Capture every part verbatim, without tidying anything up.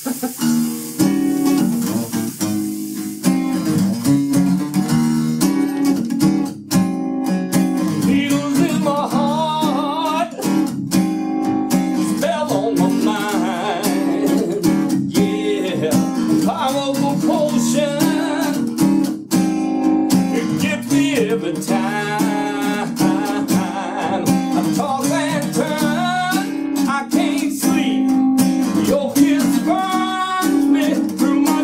Needles in my heart, spell on my mind. Yeah, powerful potion, it gets me every time. I toss and turn, I can't sleep. Your kiss burns me through my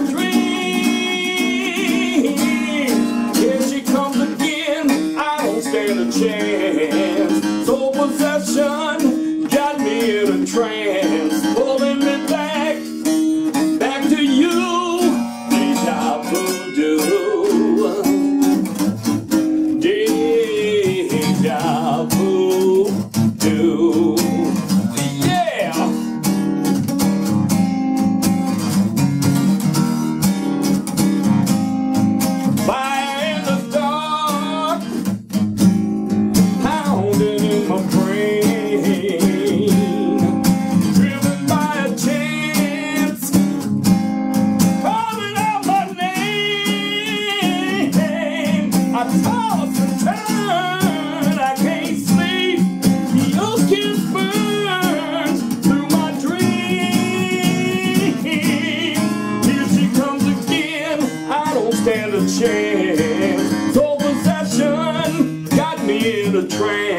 dreams. Here she comes again, I don't stand a chance. Soul possession got me in a trance, pulling me back, back to you. Deja voodoo, deja voodoo. Yeah. Fire in the dark, pounding in my brain, driven by a chance, calling out my name. I toss and turn, I can't sleep. Your kiss burns through my dreams. Here she comes again, I don't stand a chance. Soul possession got me in a trance.